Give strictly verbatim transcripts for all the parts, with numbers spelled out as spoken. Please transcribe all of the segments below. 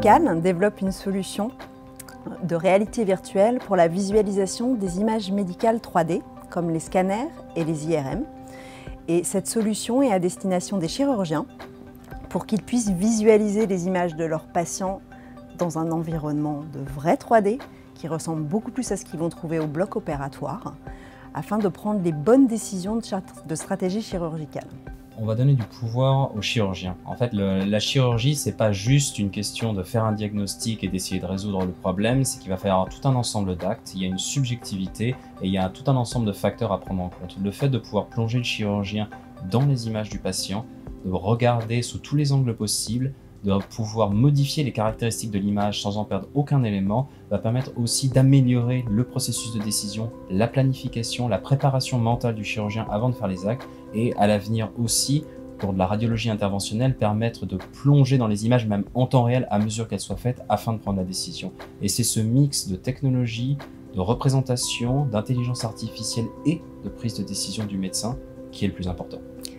Chirurgical développe une solution de réalité virtuelle pour la visualisation des images médicales trois D, comme les scanners et les I R M. Et cette solution est à destination des chirurgiens pour qu'ils puissent visualiser les images de leurs patients dans un environnement de vrai trois D qui ressemble beaucoup plus à ce qu'ils vont trouver au bloc opératoire, afin de prendre les bonnes décisions de stratégie chirurgicale. On va donner du pouvoir aux chirurgiens. En fait, le, la chirurgie, c'est pas juste une question de faire un diagnostic et d'essayer de résoudre le problème, c'est qu'il va falloir tout un ensemble d'actes, il y a une subjectivité et il y a tout un ensemble de facteurs à prendre en compte. Le fait de pouvoir plonger le chirurgien dans les images du patient, de regarder sous tous les angles possibles, de pouvoir modifier les caractéristiques de l'image sans en perdre aucun élément, va permettre aussi d'améliorer le processus de décision, la planification, la préparation mentale du chirurgien avant de faire les actes, et à l'avenir aussi, pour de la radiologie interventionnelle, permettre de plonger dans les images même en temps réel à mesure qu'elles soient faites afin de prendre la décision. Et c'est ce mix de technologie, de représentation, d'intelligence artificielle et de prise de décision du médecin qui est le plus important.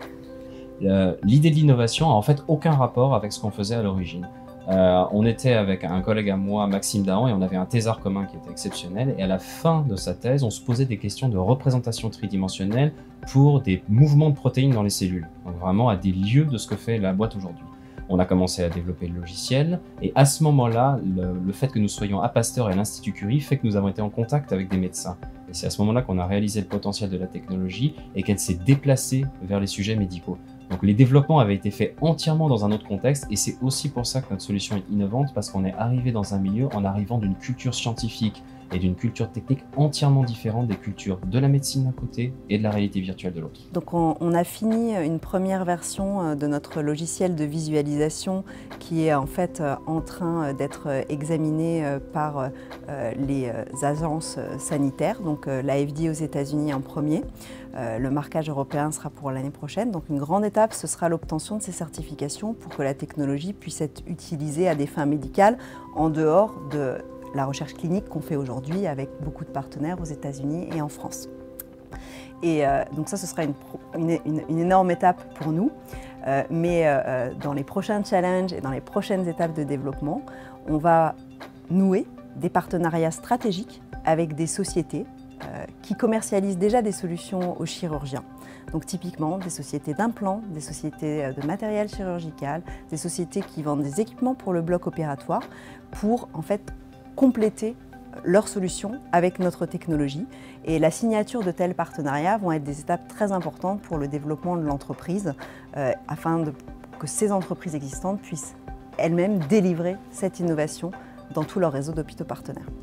L'idée de l'innovation a en fait aucun rapport avec ce qu'on faisait à l'origine. Euh, on était avec un collègue à moi, Maxime Dahan, et on avait un thésard commun qui était exceptionnel. Et à la fin de sa thèse, on se posait des questions de représentation tridimensionnelle pour des mouvements de protéines dans les cellules. Donc vraiment à des lieux de ce que fait la boîte aujourd'hui. On a commencé à développer le logiciel, et à ce moment-là, le, le fait que nous soyons à Pasteur et à l'Institut Curie fait que nous avons été en contact avec des médecins. Et c'est à ce moment-là qu'on a réalisé le potentiel de la technologie et qu'elle s'est déplacée vers les sujets médicaux. Donc les développements avaient été faits entièrement dans un autre contexte, et c'est aussi pour ça que notre solution est innovante, parce qu'on est arrivé dans un milieu en arrivant d'une culture scientifique et d'une culture technique entièrement différente des cultures de la médecine d'un côté et de la réalité virtuelle de l'autre. Donc on, on a fini une première version de notre logiciel de visualisation qui est en fait en train d'être examiné par les agences sanitaires, donc la F D A aux États-Unis en premier. Le marquage européen sera pour l'année prochaine. Donc une grande étape, ce sera l'obtention de ces certifications pour que la technologie puisse être utilisée à des fins médicales en dehors de la recherche clinique qu'on fait aujourd'hui avec beaucoup de partenaires aux États-Unis et en France. Et euh, donc ça, ce sera une, une, une, une énorme étape pour nous. Euh, mais euh, dans les prochains challenges et dans les prochaines étapes de développement, on va nouer des partenariats stratégiques avec des sociétés euh, qui commercialisent déjà des solutions aux chirurgiens. Donc typiquement des sociétés d'implants, des sociétés de matériel chirurgical, des sociétés qui vendent des équipements pour le bloc opératoire pour en fait compléter leurs solutions avec notre technologie. Et la signature de tels partenariats vont être des étapes très importantes pour le développement de l'entreprise euh, afin de, que ces entreprises existantes puissent elles-mêmes délivrer cette innovation dans tout leur réseau d'hôpitaux partenaires.